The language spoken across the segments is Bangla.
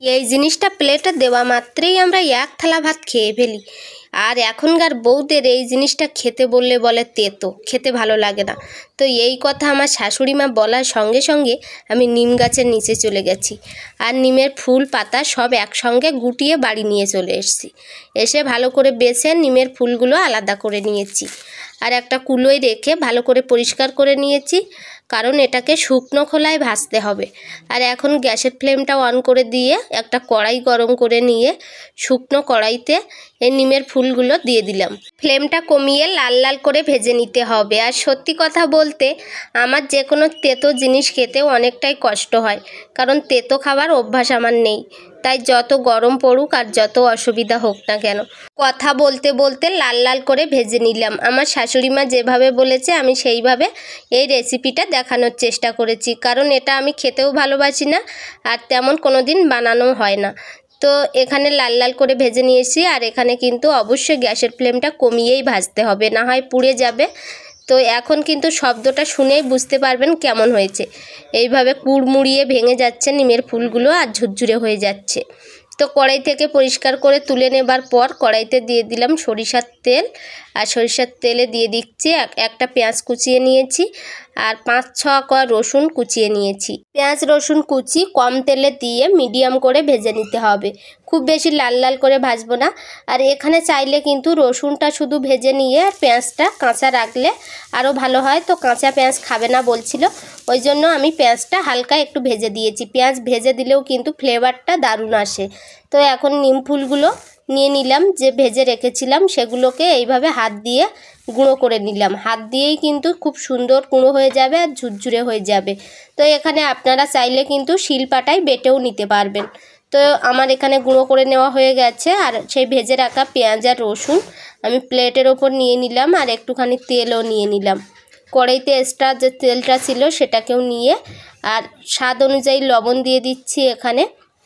এই জিনিসটা প্লেটে দেওয়া মাত্রই আমরা এক থালা ভাত খেয়ে ফেলি। আর এখনকার বউদের এই জিনিসটা খেতে বললে বলে তেতো, খেতে ভালো লাগে না। তো এই কথা আমার শাশুড়ি মা বলার সঙ্গে সঙ্গে আমি নিম গাছের নিচে চলে গেছি, আর নিমের ফুল পাতা সব একসঙ্গে গুটিয়ে বাড়ি নিয়ে চলে এসেছি। এসে ভালো করে বেছে নিমের ফুলগুলো আলাদা করে নিয়েছি, আর একটা কুলোয় রেখে ভালো করে পরিষ্কার করে নিয়েছি, কারণ এটাকে শুকনো খোলায় ভাজতে হবে। আর এখন গ্যাসের ফ্লেমটা অন করে দিয়ে একটা কড়াই গরম করে নিয়ে শুকনো কড়াইতে এই নিমের ফুলগুলো দিয়ে দিলাম। ফ্লেমটা কমিয়ে লাল লাল করে ভেজে নিতে হবে। আর সত্যি কথা বলতে আমার যে কোনো তেতো জিনিস খেতে অনেকটাই কষ্ট হয়, কারণ তেতো খাবার অভ্যাস আমার নেই। তাই যত গরম পড়ুক আর যত অসুবিধা হোক না কেন, কথা বলতে বলতে লাল লাল করে ভেজে নিলাম। আমার শাশুড়ি মা যেভাবে বলেছে আমি সেইভাবে এই রেসিপিটা দেখানোর চেষ্টা করেছি, কারণ এটা আমি খেতেও ভালোবাসি না আর তেমন কোনো দিন বানানো হয় না। তো এখানে লাল লাল করে ভেজে নিয়েছি। আর এখানে কিন্তু অবশ্যই গ্যাসের ফ্লেমটা কমিয়েই ভাজতে হবে, না হয় পুড়ে যাবে। তো এখন কিন্তু শব্দটা শুনেই বুঝতে পারবেন কেমন হয়েছে। এইভাবে কুড়মুড়িয়ে ভেঙে যাচ্ছে নিমের ফুলগুলো আর ঝুরঝুরে হয়ে যাচ্ছে। তো কড়াই থেকে পরিষ্কার করে তুলে নেবার পর কড়াইতে দিয়ে দিলাম সরিষার তেল। আর সরিষার তেলে দিয়ে দিচ্ছি একটা পেঁয়াজ কুচিয়ে নিয়েছি, আর 5-6 কোয়া রসুন কুচিয়ে নিয়েছি। পেঁয়াজ রসুন কুচি কম তেলে দিয়ে মিডিয়াম করে ভেজে নিতে হবে, খুব বেশি লাল লাল করে ভাজবো না। আর এখানে চাইলে কিন্তু রসুনটা শুধু ভেজে নিয়ে আর পেঁয়াজটা কাঁচা রাখলে আরও ভালো হয়। তো কাঁচা পেঁয়াজ খাবে না বলছিল, ওই জন্য আমি পেঁয়াজটা হালকা একটু ভেজে দিয়েছি। পেঁয়াজ ভেজে দিলেও কিন্তু ফ্লেভারটা দারুণ আসে। তো এখন নিম ফুলগুলো নিয়ে নিলাম, যে ভেজে রেখেছিলাম সেগুলোকে এইভাবে হাত দিয়ে গুঁড়ো করে নিলাম। হাত দিয়েই কিন্তু খুব সুন্দর গুঁড়ো হয়ে যাবে আর ঝুরঝুরে হয়ে যাবে। তো এখানে আপনারা চাইলে কিন্তু শিলপাটায় বেটেও নিতে পারবেন। তো আমার এখানে গুঁড়ো করে নেওয়া হয়ে গেছে। আর সেই ভেজে রাখা পেঁয়াজ আর রসুন আমি প্লেটের ওপর নিয়ে নিলাম, আর একটুখানি তেলও নিয়ে নিলাম। কড়াইতে এক্সট্রা যে তেলটা ছিল সেটাকেও নিয়ে, আর স্বাদ অনুযায়ী লবণ দিয়ে দিচ্ছি এখানে,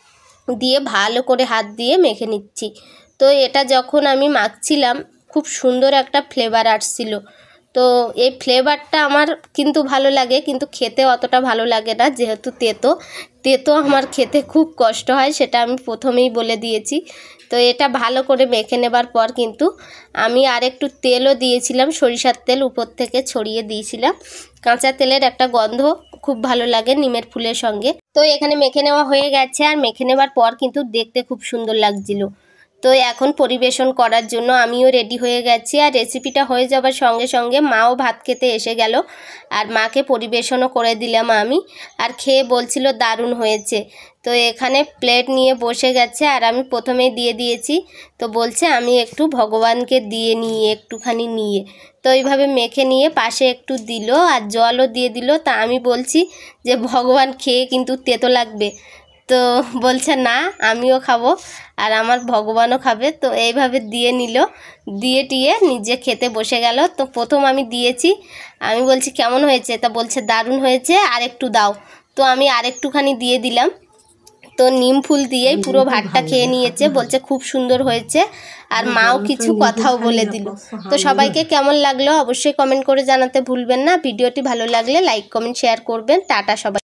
দিয়ে ভালো করে হাত দিয়ে মেখে নিচ্ছি। তো এটা যখন আমি মাখছিলাম খুব সুন্দর একটা ফ্লেভার আসছিল। তো এই ফ্লেভারটা আমার কিন্তু ভালো লাগে, কিন্তু খেতে অতটা ভালো লাগে না, যেহেতু তেতো তেতো আমার খেতে খুব কষ্ট হয়, সেটা আমি প্রথমেই বলে দিয়েছি। তো এটা ভালো করে মেখে নেবার পর কিন্তু আমি আরেকটু তেলও দিয়েছিলাম, সরিষার তেল উপর থেকে ছড়িয়ে দিয়েছিলাম। কাঁচা তেলের একটা গন্ধ খুব ভালো লাগে নিমের ফুলের সঙ্গে। তো এখানে মেখে নেওয়া হয়ে গেছে, আর মেখে নেবার পর কিন্তু দেখতে খুব সুন্দর লাগছিল। তো এখন পরিবেশন করার জন্য আমিও রেডি হয়ে গেছি। আর রেসিপিটা হয়ে যাবার সঙ্গে সঙ্গে মাও ভাত খেতে এসে গেল, আর মাকে পরিবেশনও করে দিলাম আমি। আর খেয়ে বলছিল দারুণ হয়েছে। তো এখানে প্লেট নিয়ে বসে গেছে, আর আমি প্রথমেই দিয়ে দিয়েছি। তো বলছে আমি একটু ভগবানকে দিয়ে নিয়ে একটুখানি নিয়ে, তো এইভাবে মেখে নিয়ে পাশে একটু দিল আর জলও দিয়ে দিল। তা আমি বলছি যে ভগবান খেয়ে কিন্তু তেতো লাগবে। তো বলছে না, আমিও খাবো আর আমার ভগবানও খাবে। তো এইভাবে দিয়ে নিল, দিয়ে টিয়ে নিজে খেতে বসে গেল। তো প্রথম আমি দিয়েছি, আমি বলছি কেমন হয়েছে, তা বলছে দারুণ হয়েছে, আর একটু দাও। তো আমি আরেকটুখানি দিয়ে দিলাম। তো নিম ফুল দিয়েই পুরো ভাতটা খেয়ে নিয়েছে, বলছে খুব সুন্দর হয়েছে। আর মাও কিছু কথাও বলে দিল। তো সবাইকে কেমন লাগলো অবশ্যই কমেন্ট করে জানাতে ভুলবেন না। ভিডিওটি ভালো লাগলে লাইক কমেন্ট শেয়ার করবেন। টাটা সবাই।